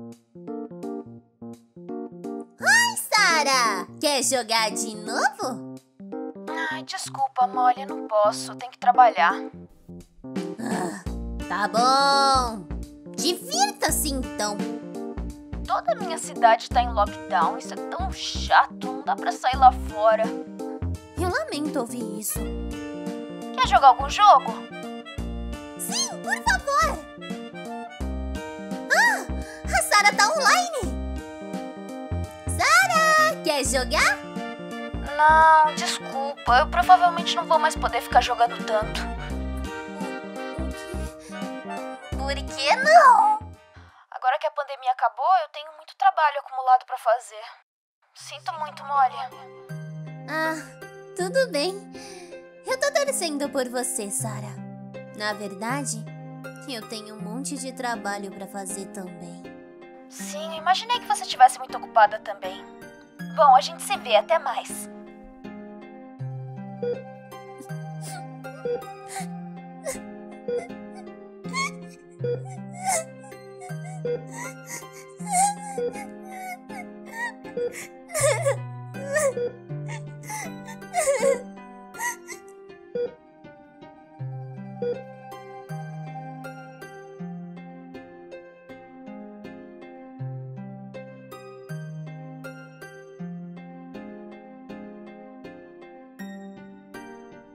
Oi, Sarah! Quer jogar de novo? Ai, desculpa, Molly, eu não posso. Tenho que trabalhar. Tá bom. Divirta-se, então. Toda a minha cidade tá em lockdown. Isso é tão chato. Não dá pra sair lá fora. Eu lamento ouvir isso. Quer jogar algum jogo? Sim, por favor. A Sarah tá online. Sarah, quer jogar? Não, desculpa. Eu provavelmente não vou mais poder ficar jogando tanto. Por que não? Agora que a pandemia acabou, eu tenho muito trabalho acumulado pra fazer. Sinto muito, Molly. Tudo bem. Eu tô torcendo por você, Sarah. Na verdade, eu tenho um monte de trabalho pra fazer também. Sim, imaginei que você estivesse muito ocupada também. Bom, a gente se vê. Até mais.